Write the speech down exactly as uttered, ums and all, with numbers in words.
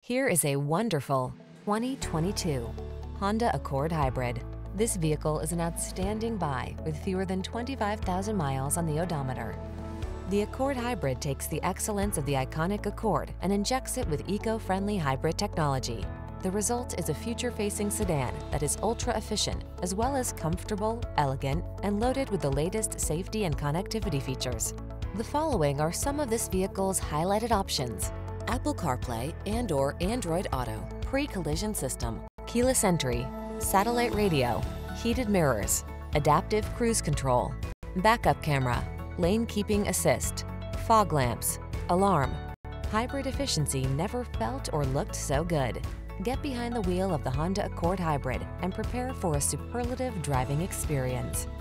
Here is a wonderful twenty twenty-two Honda Accord Hybrid. This vehicle is an outstanding buy with fewer than twenty-five thousand miles on the odometer. The Accord Hybrid takes the excellence of the iconic Accord and injects it with eco-friendly hybrid technology. The result is a future-facing sedan that is ultra-efficient, as well as comfortable, elegant, and loaded with the latest safety and connectivity features. The following are some of this vehicle's highlighted options: Apple CarPlay and or Android Auto, pre-collision system, keyless entry, satellite radio, heated mirrors, adaptive cruise control, backup camera, lane keeping assist, fog lamps, alarm. Hybrid efficiency never felt or looked so good. Get behind the wheel of the Honda Accord Hybrid and prepare for a superlative driving experience.